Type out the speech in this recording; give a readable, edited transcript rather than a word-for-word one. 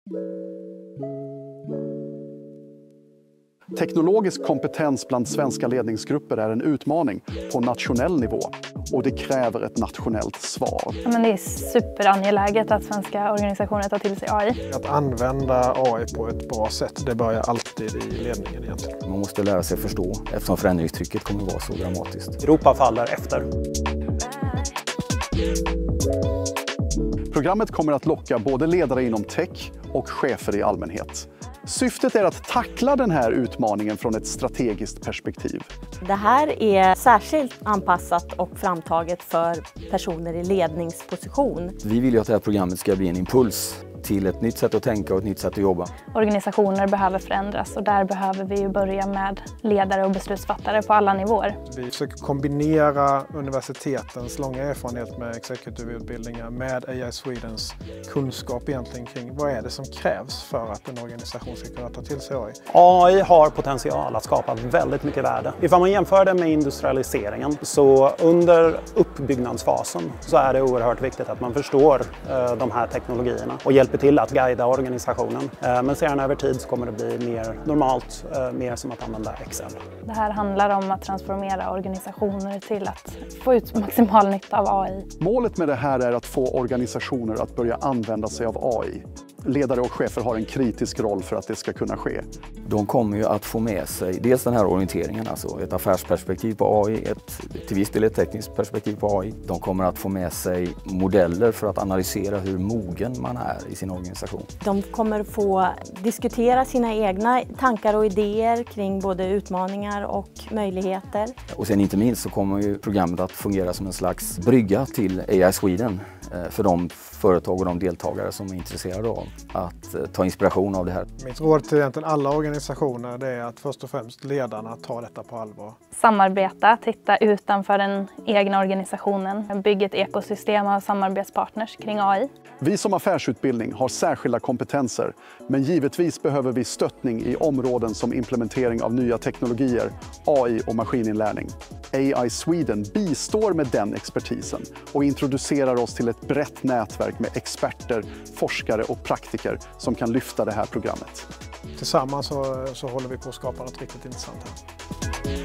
Teknologisk kompetens bland svenska ledningsgrupper är en utmaning på nationell nivå och det kräver ett nationellt svar. Ja, men det är superangeläget att svenska organisationer tar till sig AI. Att använda AI på ett bra sätt, det börjar alltid i ledningen egentligen. Man måste lära sig förstå eftersom förändringstrycket kommer att vara så dramatiskt. Europa faller efter. Programmet kommer att locka både ledare inom tech och chefer i allmänhet. Syftet är att tackla den här utmaningen från ett strategiskt perspektiv. Det här är särskilt anpassat och framtaget för personer i ledningsposition. Vi vill ju att det här programmet ska bli en impuls till ett nytt sätt att tänka och ett nytt sätt att jobba. Organisationer behöver förändras och där behöver vi ju börja med ledare och beslutsfattare på alla nivåer. Vi försöker kombinera universitetens långa erfarenhet med executive-utbildningar med AI Swedens kunskap egentligen kring vad är det som krävs för att en organisation ska kunna ta till sig AI. AI har potential att skapa väldigt mycket värde. Ifall man jämför det med industrialiseringen så under uppbyggnadsfasen så är det oerhört viktigt att man förstår de här teknologierna och hjälper till att guida organisationen. Men sedan över tid så kommer det bli mer normalt, mer som att använda Excel. Det här handlar om att transformera organisationer till att få ut maximal nytta av AI. Målet med det här är att få organisationer att börja använda sig av AI. Ledare och chefer har en kritisk roll för att det ska kunna ske. De kommer ju att få med sig dels den här orienteringen, alltså ett affärsperspektiv på AI, till viss del ett tekniskt perspektiv på AI. De kommer att få med sig modeller för att analysera hur mogen man är i sin organisation. De kommer få diskutera sina egna tankar och idéer kring både utmaningar och möjligheter. Och sen inte minst så kommer ju programmet att fungera som en slags brygga till AI Sweden för de företag och de deltagare som är intresserade av att ta inspiration av det här. Mitt råd till egentligen alla organisationer det är att först och främst ledarna tar detta på allvar. Samarbeta, titta utanför den egna organisationen, bygga ett ekosystem av samarbetspartners kring AI. Vi som affärsutbildning har särskilda kompetenser, men givetvis behöver vi stöttning i områden som implementering av nya teknologier, AI och maskininlärning. AI Sweden bistår med den expertisen och introducerar oss till ett brett nätverk med experter, forskare och praktiker som kan lyfta det här programmet. Tillsammans så håller vi på att skapa något riktigt intressant här.